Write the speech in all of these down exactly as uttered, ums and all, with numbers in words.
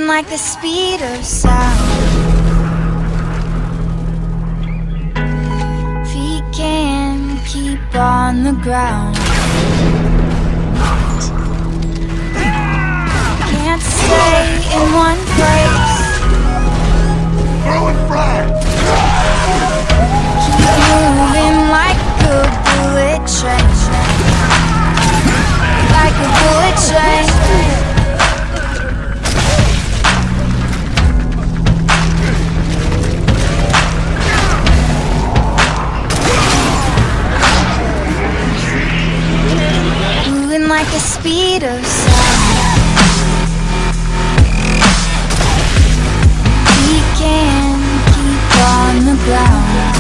moving like the speed of sound. Feet can't keep on the ground. Can't stay in one place. Throwing flag! Keep moving like a bullet train. Like a bullet train. Moving like the speed of sound. We can keep on the ground.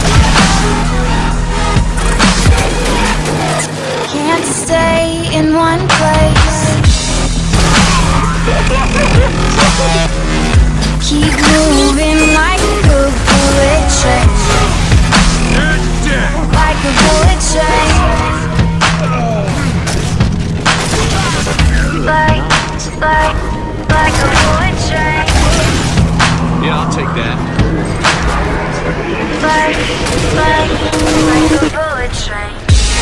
Can't stay in one place. Keep moving like a bullet train. Like a bullet train. Like, like, like a bullet train. Yeah, I'll take that. Like, like, like a bullet train.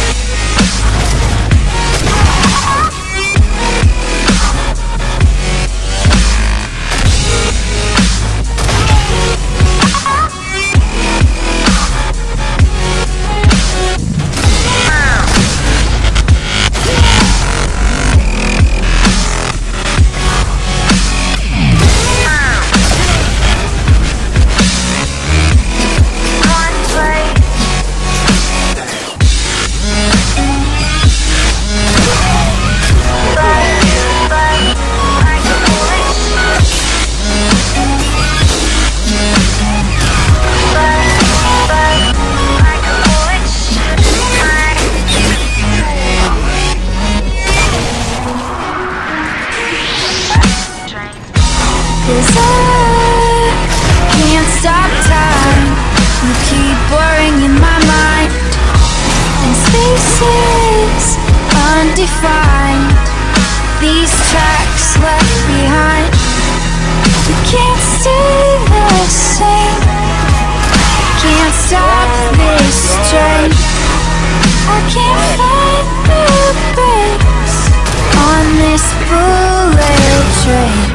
Cause I can't stop time. You keep blurring in my mind. And spaces undefined. These tracks left behind. You can't stay the same. Can't stop this train. I can't find the brakes on this bullet train.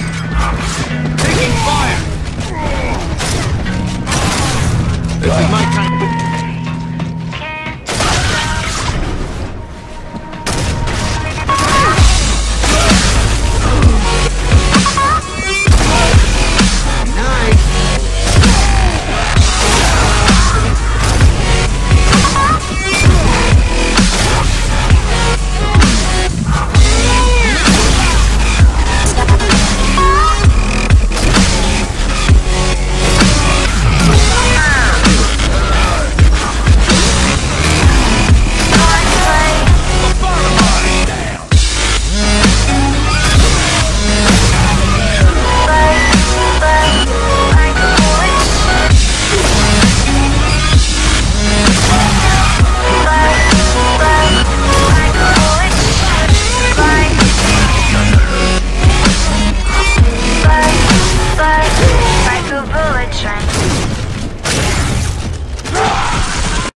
Taking fire! This is my